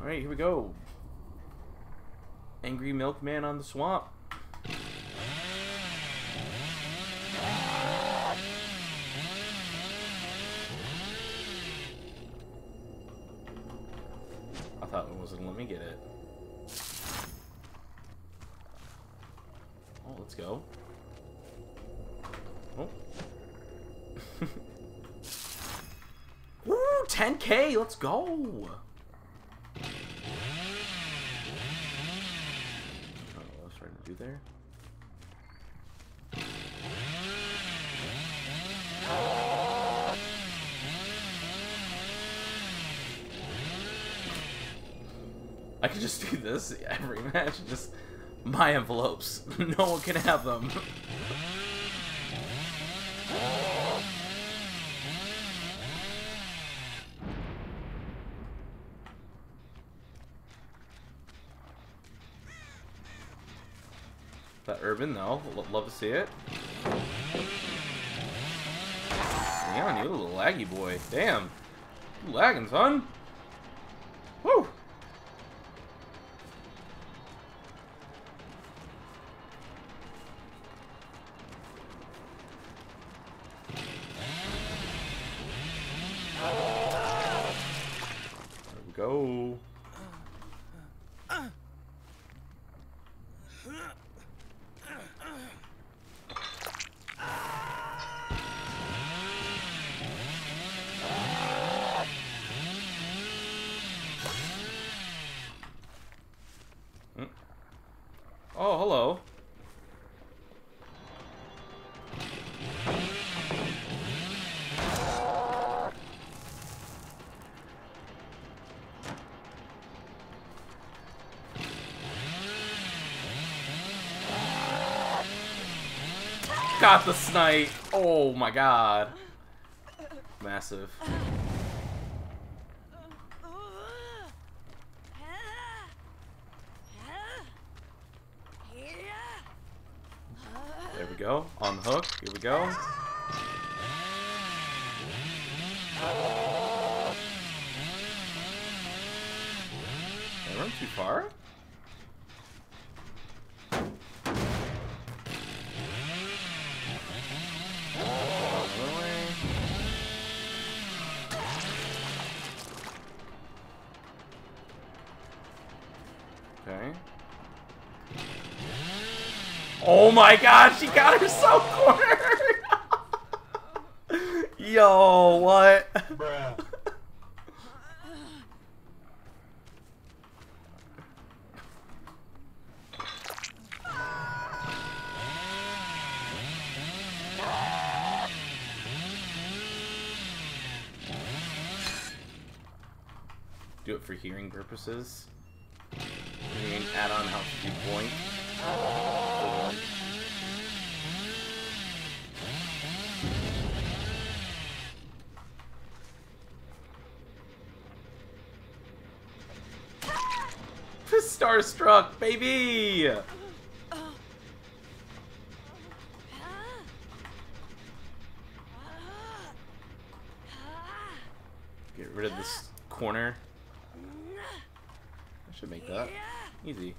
Alright, here we go. Angry milkman on the swamp. I thought it wasn't let me get it. Oh, let's go. Oh. Woo! 10K! Let's go! Oh, what was I trying to do there? I could just do this every match, just my envelopes. No one can have them. That urban though, love to see it. Leon, you little laggy boy. Damn, you lagging, son. Woo. There we go. Oh, hello. Got the snipe. Oh my god. Massive. There we go. On the hook. Here we go. Did I run too far? Okay. Oh my god, she got herself cornered! Yo, what? Bruh. Do it for hearing purposes. Hearing add-on helps you point. Starstruck, baby! Get rid of this corner. I should make that easy.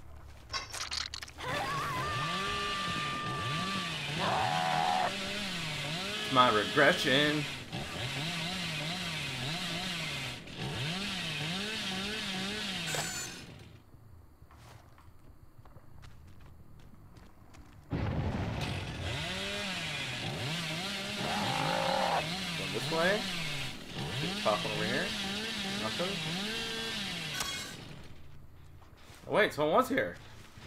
My regression. Going this way. Keep popping over here. Nothing. Oh, wait, someone was here.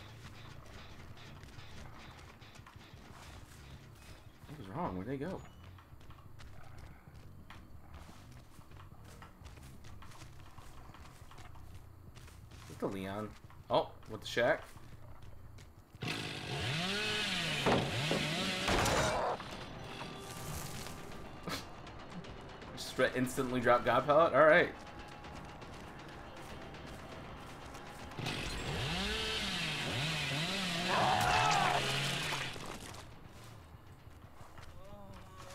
What was wrong? Where'd they go? With the Leon. Oh, with the Shack. Just instantly drop God Pallet? Alright.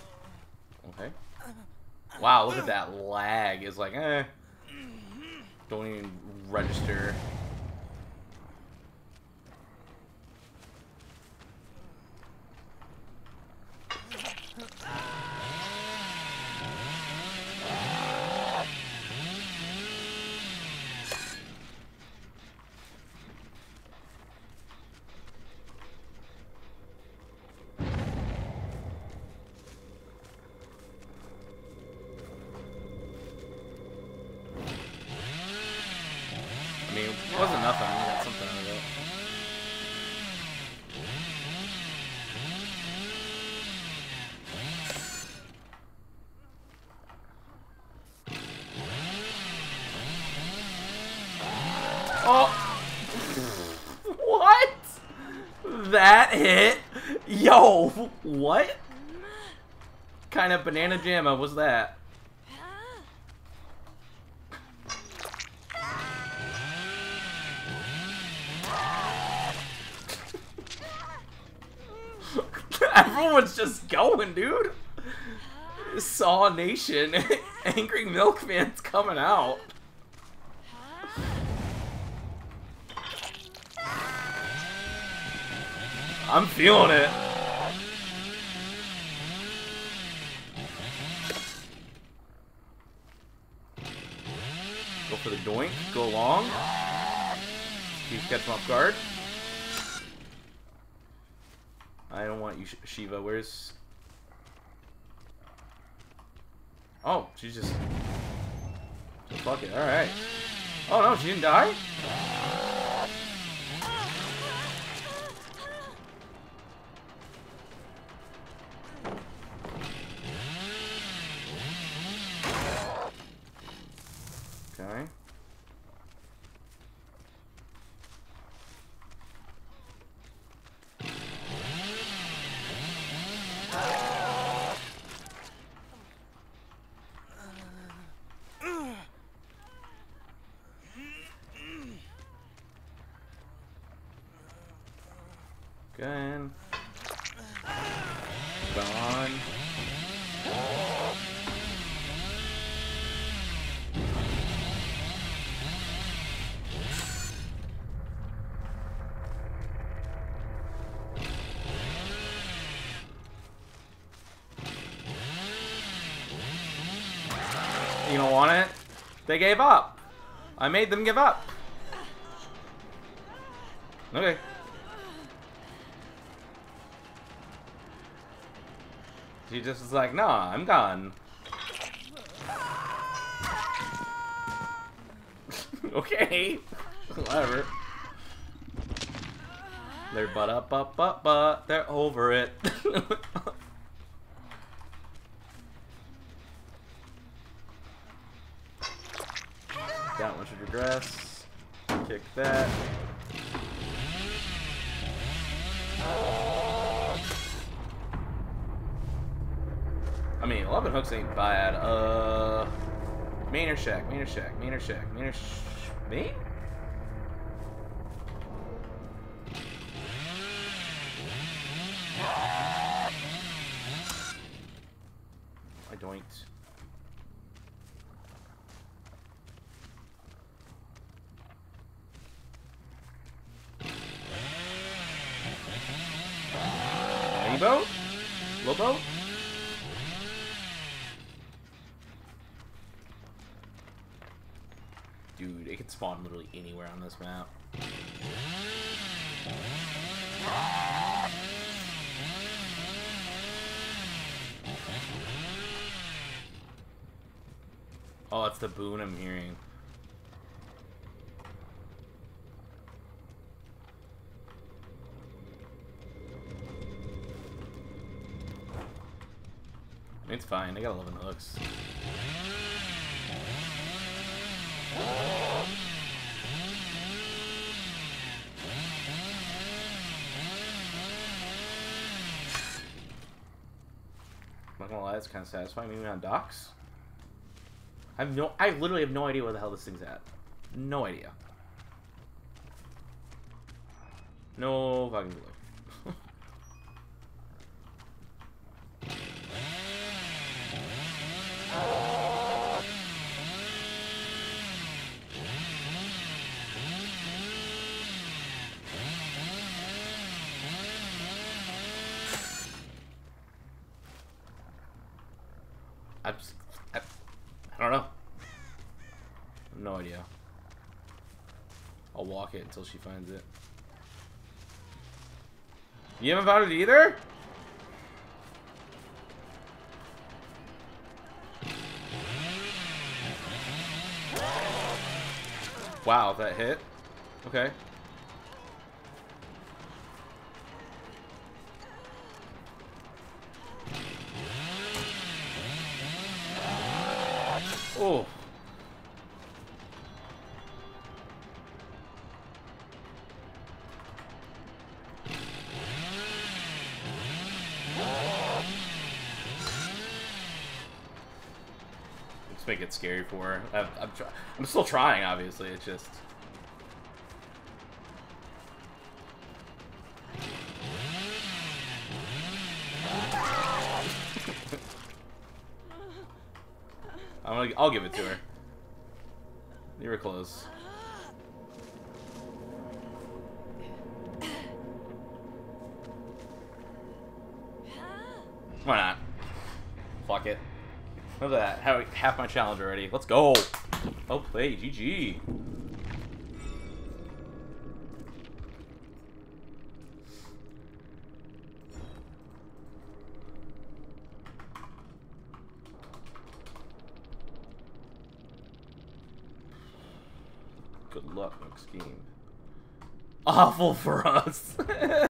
Okay. Wow, look at that lag. It's like, eh. Don't even register. I mean, it wasn't nothing. We got something out of it. Oh! What? That hit? Yo, what? Kind of banana jamma was that? Everyone's just going, dude. Saw Nation. Angry Milkman's coming out. I'm feeling it. Go for the doink. Go long. He's catching off guard. I don't want you, Shiva. Where's... Oh, she's just... Fuck it. Alright. Oh, no, she didn't die? Okay. Good. Gone. You don't want it? They gave up. I made them give up. Okay. She just was like, nah, I'm gone. Okay. Whatever. They're but they're over it. Got one should regress. Kick that. I mean, 11 hooks ain't bad. Main or shack, main or shack, main or shack, main or main? I doinked. Rainbow? Lobo? Dude, it can spawn literally anywhere on this map. Oh, that's the boon I'm hearing. It's fine, I got 11 hooks. I'm not gonna lie, it's kind of satisfying. Maybe on docks. I literally have no idea where the hell this thing's at. No idea. No fucking clue. I don't know. No idea. I'll walk it until she finds it. You haven't found it either? Wow, that hit. Okay. Oh. Let's make it scary for her. I'm still trying, obviously. It's just... I'll give it to her. You were close. Why not? Fuck it. Look at that. Half my challenge already. Let's go. Oh, play. GG. Good luck next game. Awful for us.